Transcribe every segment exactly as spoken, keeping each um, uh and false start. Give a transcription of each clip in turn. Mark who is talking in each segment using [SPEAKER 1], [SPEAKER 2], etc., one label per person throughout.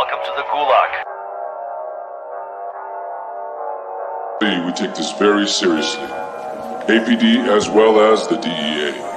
[SPEAKER 1] Welcome to the GULAG.
[SPEAKER 2] We take this very seriously. A P D as well as the D E A.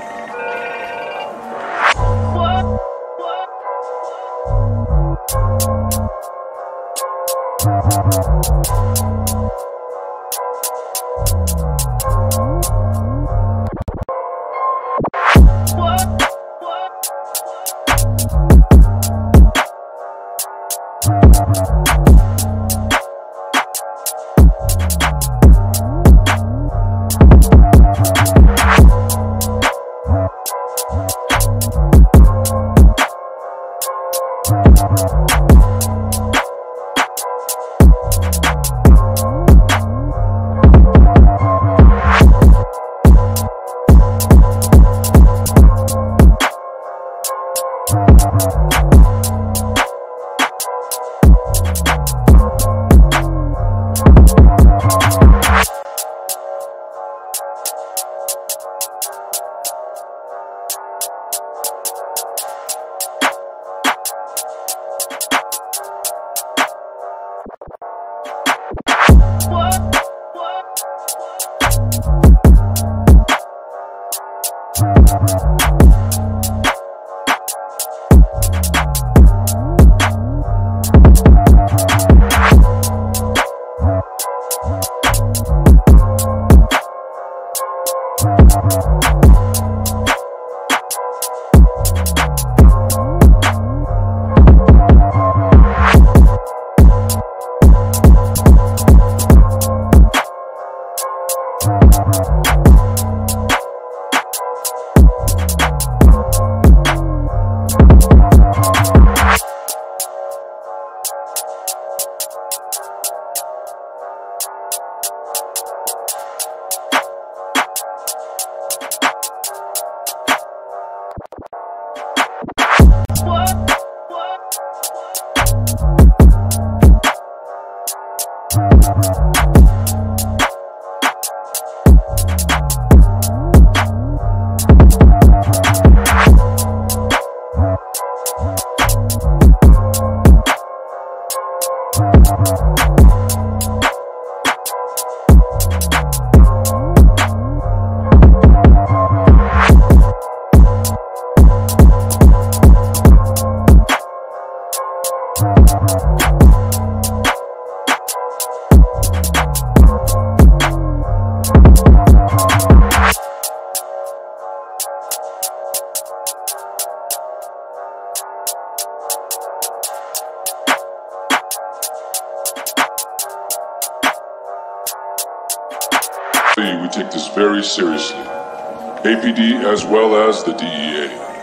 [SPEAKER 2] We take this very seriously. A P D as well as the D E A.